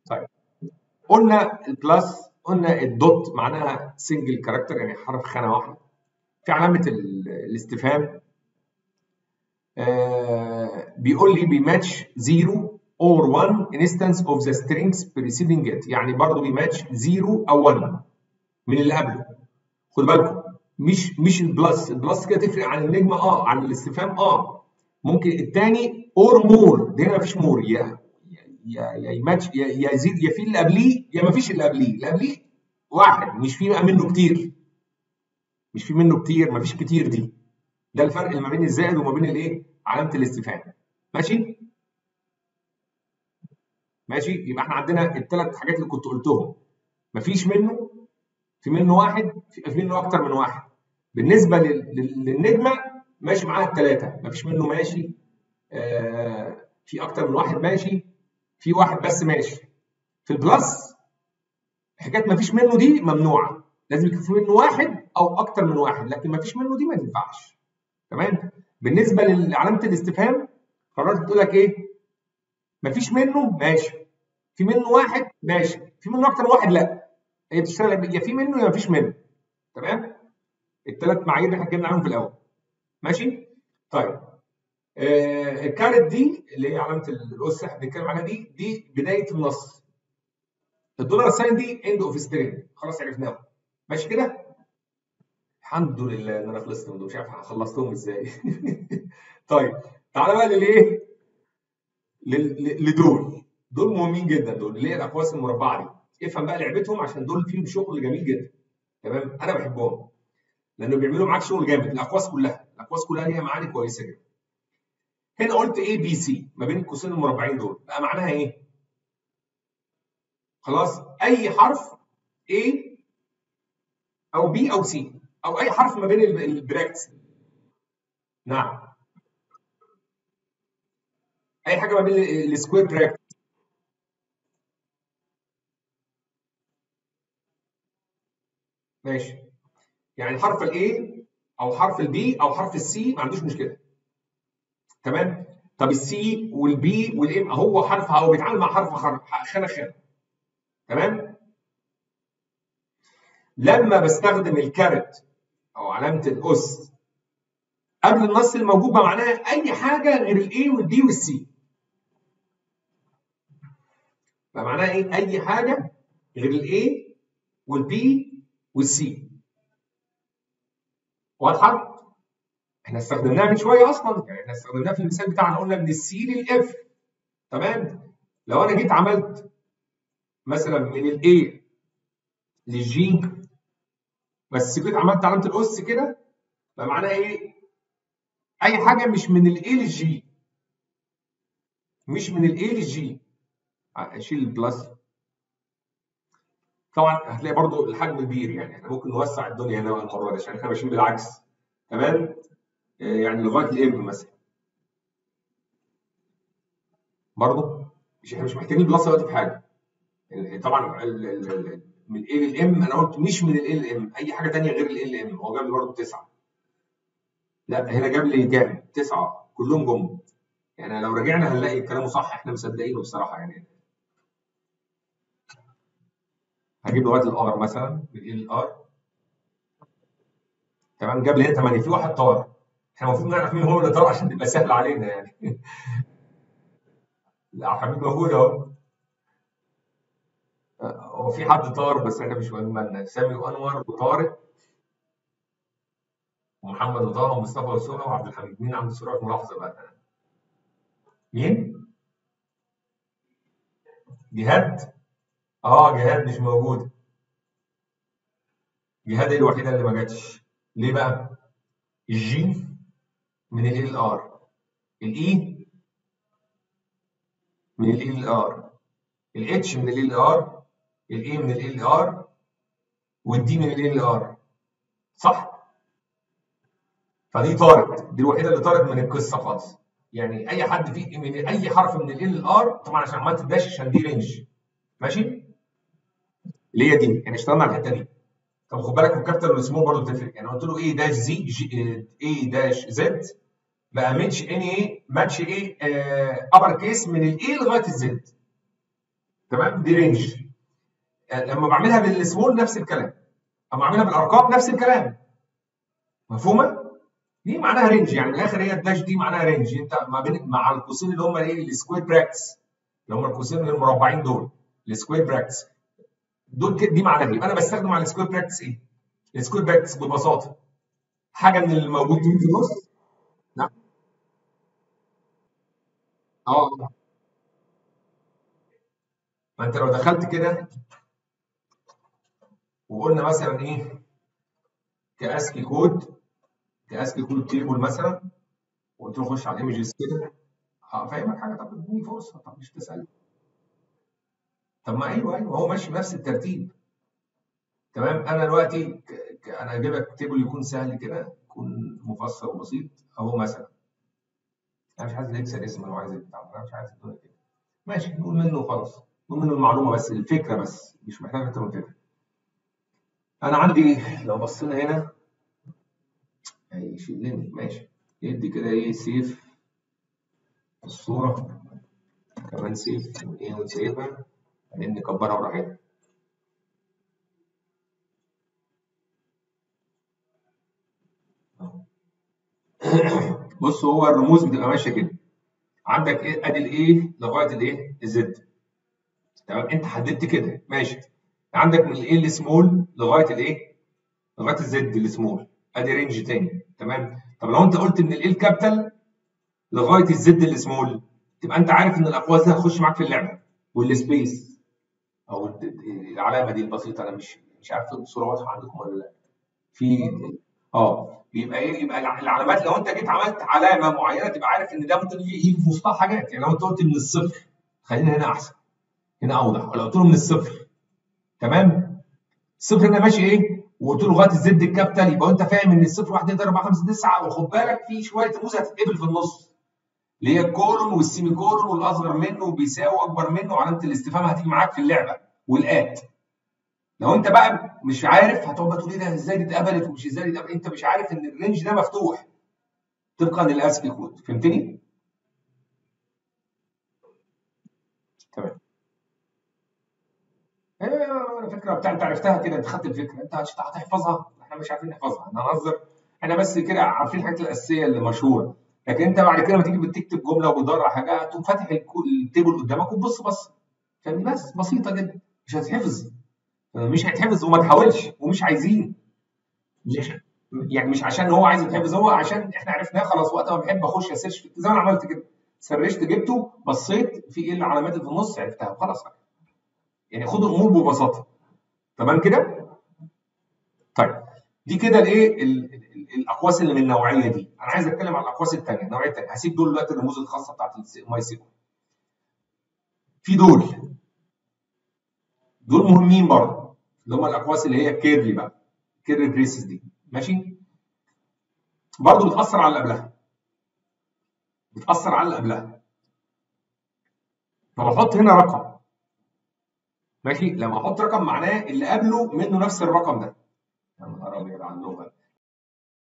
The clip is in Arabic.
طيب قلنا البلس، قلنا الدوت معناها سنجل كاركتر يعني حرف خانه واحده. في علامه الاستفهام بيقول لي بيماتش 0 or 1 instance of the strings preceding it، يعني برضه بيماتش 0 او 1 من اللي قبله. خد بالكم مش البلس كده تفرق عن النجمه، عن الاستفهام ممكن الثاني اور مور، دي هنا مفيش مور، يا يماتش يا يزيد، يا في اللي قبليه يا مفيش اللي قبليه. اللي قبليه واحد، مش في منه كتير، مش في منه كتير، مفيش كتير دي. ده الفرق اللي ما بين الزائد وما بين الايه؟ علامه الاستفهام. ماشي؟ ماشي؟ يبقى احنا عندنا الثلاث حاجات اللي كنت قلتهم، مفيش منه، في منه واحد، في منه اكتر من واحد. بالنسبه للنجمه ماشي معاها الثلاثه، مفيش منه ماشي، في اكتر من واحد ماشي، في واحد بس ماشي. في البلس حكايه مفيش منه دي ممنوعه، لازم يكون في منه واحد او اكتر من واحد، لكن مفيش منه دي ما تنفعش. تمام؟ بالنسبه لعلامه الاستفهام قررت بتقول لك ايه؟ مفيش منه ماشي، في منه واحد ماشي، في منه اكتر من واحد لا. هي بتشتغل يا في منه يا مفيش منه. تمام؟ الثلاث معايير اللي احنا اتكلمنا عليهم في الاول. ماشي؟ طيب الكارت دي اللي هي علامه الاس احنا بنتكلم عليها، دي بدايه النص. الدولار ساين دي اند اوف سترينج، خلاص عرفناها. ماشي كده؟ الحمد لله ان انا خلصت من دول، مش عارف خلصتهم ازاي. طيب تعالى بقى للايه؟ دول مهمين جدا، دول اللي هي الاقواس المربعه دي. افهم بقى لعبتهم عشان دول فيهم شغل جميل جدا. تمام؟ انا بحبهم لانه بيعملوا معاك شغل جامد. الاقواس كلها ليها معاني كويسه جدا. هنا قلت اي بي سي ما بين القوسين المربعين دول، بقى معناها ايه؟ خلاص اي حرف A او B او C او اي حرف ما بين البراكتس. نعم، اي حاجه ما بين السكوير براكت. ماشي، يعني حرف الاي او حرف البي او حرف السي ما عندوش مشكله. تمام؟ طب السي والبي والام هو حرف، هو بيتعامل مع حرف خانه خانه. تمام؟ لما بستخدم الكارت او علامه الاس قبل النص الموجود بقى معناها اي حاجه غير الاي والبي والسي. بقى معناها ايه؟ اي حاجه غير الاي والبي والسي. واضحه؟ احنا استخدمناها من شويه اصلا، يعني احنا استخدمناها في المثال بتاعنا، قلنا من السي للاف. تمام؟ لو انا جيت عملت مثلا من الاي للجي بس جيت عملت علامه الاس كده، بقى معناها ايه؟ اي حاجه مش من الاي للجي، مش من الاي للجي. اشيل البلس. طبعا هتلاقي برضو الحجم كبير، يعني احنا ممكن نوسع الدنيا هنا بقى المره دي عشان احنا ماشيين بالعكس. تمام؟ يعني لغايه الام مثلا برضو احنا مش محتاجين بلس دلوقتي في حاجه. يعني طبعا من الاي للام انا قلت مش من الاي للام، اي حاجه ثانيه غير الاي للام. هو جاب لي برضو 9، لا هنا جاب لي كام؟ 9 كلهم جم. يعني لو رجعنا هنلاقي كلامه صح، احنا مصدقينه بصراحه يعني. هجيب لغايه الار مثلا، من الاي للار. تمام؟ جاب لي هنا 8، في واحد طار. احنا المفروض نعرف مين هو اللي طار عشان تبقى سهل علينا يعني. لا حبيبي موجود اهو. هو في حد طار بس احنا مش واخدين بالنا. سامي وانور وطارق ومحمد وطه ومصطفى وسهى وعبد الحميد. مين عنده سرعه ملاحظه بقى؟ مين؟ جهاد؟ جهاد مش موجود. جهاد هي الوحيده اللي ما جاتش. ليه بقى؟ الجي من ال للار، الاي من ال للار، الاتش من ال للار، الاي من ال للار، والدي من ال للار. صح؟ فدي طارت، دي الوحيده اللي طارت من القصه خالص. يعني اي حد في من اي حرف من ال للار، طبعا عشان عملت الداش عشان دي رينج. ماشي؟ اللي هي دي، يعني اشتغلنا على الحته دي. طب خد بالك الكابيتال والسمول برضه بتفرق. يعني قلت له ايه داش زي ايه داش زد، بقى ماتش ان ايه ماتش ايه ابر كيس من الاي لغايه الزد. تمام؟ دي رينج. لما بعملها بالسمول نفس الكلام، اما اعملها بالارقام نفس الكلام. مفهومه؟ دي معناها رينج، يعني من الاخر هي الداش دي معناها رينج. انت ما بين مع القوسين اللي هم ايه، السكوير براكتس، اللي هم القوسين المربعين دول، السكوير براكتس دول دي معناها. يبقى انا بستخدم على السكوير براكتس ايه؟ السكوير براكتس ببساطه حاجه من الموجودين في النص. نعم. اه، ما انت لو دخلت كده وقلنا مثلا ايه، كاسكي كود، كاسكي كود تيبل مثلا، وقلت له خش على الايمجز كده، هفهمك حاجه. طب اديني فرصه، طب مش تسال؟ طب ما ايوه ايوه، هو ماشي بنفس الترتيب. تمام. انا دلوقتي انا هجيب لك تيبل يكون سهل كده، يكون مفصل وبسيط. اهو مثلا، انا مش عايز الاكسل اسم، انا عايز البتاع، انا مش عايز الدنيا كده. ماشي، نقول منه خلاص، نقول منه المعلومه بس، الفكره بس، مش محتاج اكتر من كده. انا عندي لو بصينا هنا هيشيلني، ماشي، يدي كده ايه، سيف الصوره، كمان سيف ايه ونسيبها، بعدين نكبرها براحتنا. بص، هو الرموز بتبقى ماشيه كده. عندك ايه، ادي الايه لغايه الايه الزد. تمام، انت حددت كده، ماشي. عندك من الايه السمول لغايه الايه، لغايه الزد السمول، ادي رينج تاني. تمام. طب لو انت قلت من الايه الكابيتال لغايه الزد السمول، تبقى انت عارف ان الاقواس دي هتخش معاك في اللعبه. والسبيس او العلامه دي البسيطه، انا مش عارف الصوره واضحه عندكم ولا لا. في بيبقى ايه، يبقى العلامات لو انت جيت عملت علامه معينه تبقى عارف ان ده ممكن يجي في وسطها حاجات. يعني لو انت قلت من الصفر، خلينا هنا احسن، هنا اوضح. ولو قلت له من الصفر، تمام، الصفر هنا ماشي ايه، وقلت له لغايه الزد الكابيتال، يبقى انت فاهم ان الصفر 1 2 3 4 5 9. وخد بالك في شويه رموز هتتقبل في النص، اللي هي الكولون والسيمي كولون والاصغر منه وبيساوي اكبر منه، وعلامه الاستفهام هتيجي معاك في اللعبه، والات. لو انت بقى مش عارف، هتقعد بقى تقول ايه ده، ازاي دي اتقبلت ومش ازاي دي اتقبلت. انت مش عارف ان الرينج ده مفتوح طبقا للاسكي كود. فهمتني؟ تمام. ايه الفكره بتاع، انت عرفتها كده، انت خدت الفكره، انت هتحفظها، احنا مش عارفين نحفظها، احنا هنهزر. احنا بس كده عارفين الحاجات الاساسيه اللي مشهوره. لكن انت بعد كده لما تيجي بتكتب جمله وبتدور على حاجه، تقوم فاتح التيبل قدامك وتبص بص. فاهمني؟ بس بسيطه جدا، مش هتحفظ، مش هيتحفظ، وما تحاولش، ومش عايزين. مش يعني مش عشان هو عايز يتحفظ، هو عشان احنا عرفناه خلاص. وقت ما بحب اخش اسيرش في زي ما انا عملت كده، سرشت جبته، بصيت في ايه العلامات اللي في النص، عرفتها وخلاص. يعني خد الامور ببساطه. تمام كده؟ طيب، دي كده الايه الاقواس اللي من النوعيه دي. انا عايز اتكلم عن الاقواس الثانيه، النوعيه الثانيه. هسيب دول دلوقتي الرموز الخاصه بتاعت الماي سيكول. في دول مهمين برضه، اللي هم الاقواس اللي هي كيرلي بقى، كيرلي بريسز دي، ماشي. برضه بتاثر على اللي قبلها، بتاثر على اللي قبلها. فبحط هنا رقم، ماشي. لما احط رقم معناه اللي قبله منه نفس الرقم ده. يا نهار ابيض على اللغه.